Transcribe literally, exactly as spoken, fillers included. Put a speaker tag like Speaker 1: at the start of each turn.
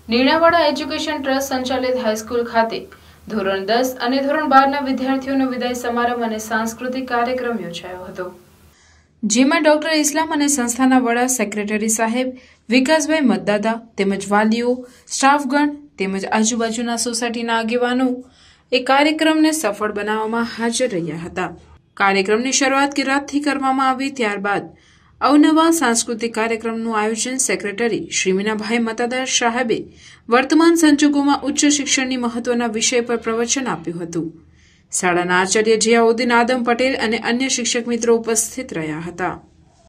Speaker 1: નીણાવાડા education trust સંચાલિત high school ખાતે ધોરણ દસ અને ધોરણ બાર ના વિદ્યાર્થીઓનો વિદાય સમારંભ અને સાંસ્કૃતિક કાર્યક્રમ યોજાયો હતો, જેમાં ડોક્ટર ઇસ્લામ અને સંસ્થાના વડા સેક્રેટરી સાહેબ વિકાસભાઈ મતદાતા તેમજ વાલીઓ, સ્ટાફગણ તેમજ આજુબાજુના સોસાયટીના આગેવાનો એ કાર્યક્રમને સફળ બનાવવામાં હાજર રહ્યા હતા। કાર્યક્રમની શરૂઆત ગિરાતથી કરવામાં આવી, ત્યારબાદ અવનવા સાંસ્કૃતિક કાર્યક્રમનું આયોજન સેક્રેટરી શ્રી મીનાભાઈ મતાદાર સાહેબે વર્તમાન સંજોગોમાં ઉચ્ચ શિક્ષણની મહત્વના વિષય પર પ્રવચન આપ્યું હતું। શાળાના આચાર્ય જિયાઉદ્દીન આદમ પટેલ અને અન્ય શિક્ષક મિત્રો ઉપસ્થિત રહ્યા હતા।